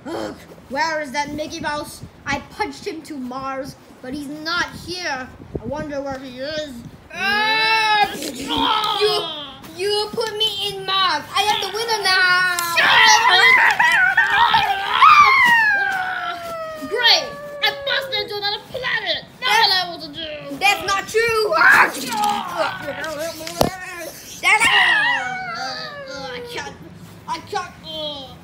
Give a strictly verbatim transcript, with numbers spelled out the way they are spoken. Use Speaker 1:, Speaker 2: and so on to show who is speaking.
Speaker 1: Ugh, where is that Mickey Mouse? I punched him to Mars, but he's not here. I wonder where he is. Uh, you, you put me in Mars. I am the winner now.
Speaker 2: Great! I busted into another planet. Now what I want to do?
Speaker 1: That's not true. That's, uh, I can't. I can't. Uh,